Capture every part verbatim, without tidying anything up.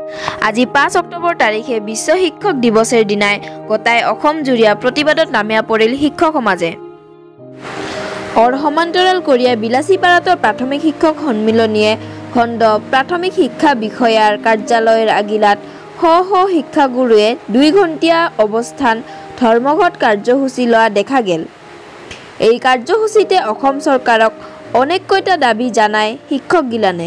আজি পাঁচ অক্টোবৰ তাৰিখে বিশ্ব শিক্ষক দিৱসৰ দিনাই গোটাই অসম জুৰিয়া প্ৰতিবাদত নামিয়া পৰিল শিক্ষক সমাজে। অৰ সমান্তৰাল কৰিয়া বিলাসীপাৰাতৰ প্ৰাথমিক শিক্ষক সন্মিলনীয়ে খণ্ড প্ৰাথমিক শিক্ষা বিষয়াৰ কাৰ্যালয়ৰ আগিলাত শ শ শিক্ষাগুৰুৱে দুই ঘণ্টীয়া অৱস্থান ধৰ্মঘট কাৰ্যসূচী লোৱা দেখা গেল। এই কাৰ্যসূচীতে অসম চৰকাৰক অনেককেইটা দাবী জানায় শিক্ষক গিলানে।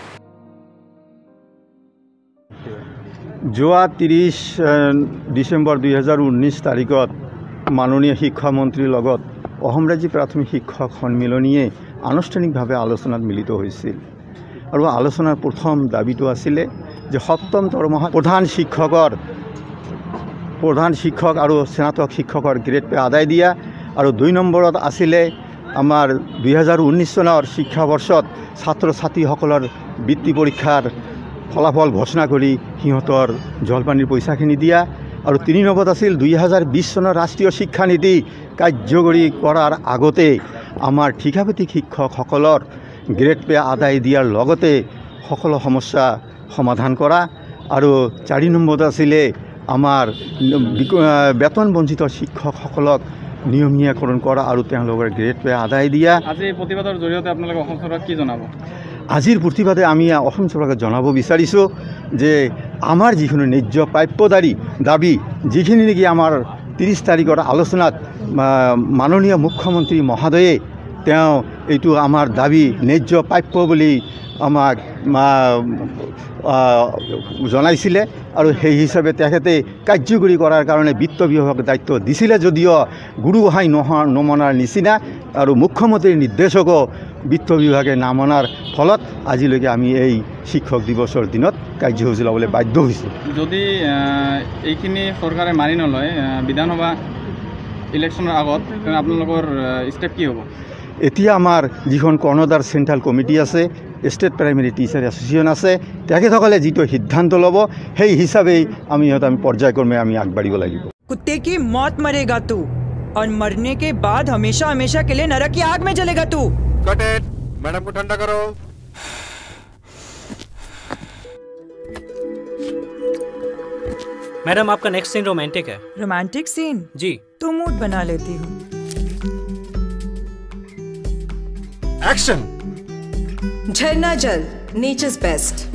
যোৱা ত্ৰিছ ডিচেম্বৰ দুই হাজাৰ ঊনৈছ তাৰিখত মাননীয় শিক্ষামন্ত্ৰীৰ লগত অসম ৰাজ্যিক প্ৰাথমিক শিক্ষক সন্মিলনীয়ে আনুষ্ঠানিকভাৱে আলোচনাত মিলিত হৈছিল আৰু আলোচনাৰ প্ৰথম দাবীটো আছিলে যে সপ্তম দৰমহা প্ৰধান শিক্ষকৰ প্ৰধান শিক্ষক আৰু স্নাতক শিক্ষকৰ গ্ৰেড পে আদায় দিয়া আৰু দুই নম্বৰত আছিলে আমাৰ দুই হাজাৰ ঊনৈছ চনৰ শিক্ষাবৰ্ষত ছাত্ৰ ছাত্ৰীসকলৰ বৃত্তি পৰীক্ষাৰ ফলাফল ঘোষণা কৰি সিহঁতৰ জলপানীৰ পইচাখিনি দিয়া আৰু তিনি নম্বৰত আছিল দুই হাজাৰ বিছ চনৰ ৰাষ্ট্ৰীয় শিক্ষানীতি কাৰ্যকৰী কৰাৰ আগতে আমাৰ ঠিকাভিত্তিক শিক্ষকসকলৰ গ্ৰেড পে আদায় দিয়াৰ লগতে সকলো সমস্যা সমাধান কৰা আৰু চাৰি নম্বৰত আছিলে আমাৰ বেতন বঞ্চিত শিক্ষকসকলক নিয়মীয়াকৰণ কৰা আৰু তেওঁলোকৰ গ্ৰেড পে আদায় দিয়া। আজি প্ৰতিবাদৰ জৰিয়তে আপোনালোকে অসম চৰকাৰক কি জনাব? আজিৰ প্ৰতিবাদে আমি অসম চৰকাৰক জনাব বিচাৰিছোঁ যে আমাৰ যিখিনি ন্যায্য প্ৰাপ্যদাৰী দাবী যিখিনি নেকি আমাৰ ত্ৰিছ তাৰিখৰ আলোচনাত মাননীয় মুখ্যমন্ত্ৰী মহোদয়ে তেওঁ এইটো আমাৰ দাবী ন্যায্য প্ৰাপ্য বুলি আমাক জনাইছিলে আৰু সেই হিচাপে তেখেতে কাৰ্যকৰী কৰাৰ কাৰণে বিত্ত বিভাগক দায়িত্ব দিছিলে যদিও গুৰু গোহাঁই নোহোৱা নমনাৰ নিচিনা আৰু মুখ্যমন্ত্ৰীৰ নিৰ্দেশকো বিত্ত বিভাগে নামনাৰ ফলত আজিলৈকে আমি এই শিক্ষক দিৱসৰ দিনত কাৰ্যসূচী ল'বলৈ বাধ্য হৈছোঁ। যদি এইখিনি চৰকাৰে মানি নলয় বিধানসভা ইলেকশ্যনৰ আগত আপোনালোকৰ ষ্টেপ কি হ'ব? এতিয়া আমাৰ যিখন কৰ্ণধাৰ চেণ্ট্ৰেল কমিটি আছে, ষ্টেট প্ৰাইমেৰী টিচাৰ এছ'চিয়েশ্যন আছে, তেখেতসকলে যিটো সিদ্ধান্ত ল'ব সেই হিচাপেই আমি ইহঁত আমি পৰ্যায়ক্ৰমে আমি আগবাঢ়িব লাগিব। कुत्ते की मौत मरेगा तू और मरने के बाद हमेशा हमेशा के लिए नरक की आग में जलेगा तू। कट इट, मैडम को ठंडा करो। मैडम आपका नेक्स्ट सीन रोमांटिक है। Romantic scene? जी। तो मूड बना लेती हूँ। एक्शन। झरना जल, नेचर्स बेस्ट।